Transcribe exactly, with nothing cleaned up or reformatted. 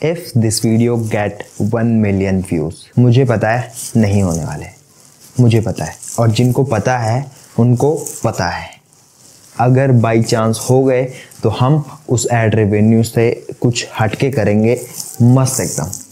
If this video get one million views. मुझे पता है नहीं होने वाले, मुझे पता है, और जिनको पता है उनको पता है। अगर बाई चांस हो गए तो हम उस एड रेवेन्यू से कुछ हटके करेंगे, मस्त एकदम।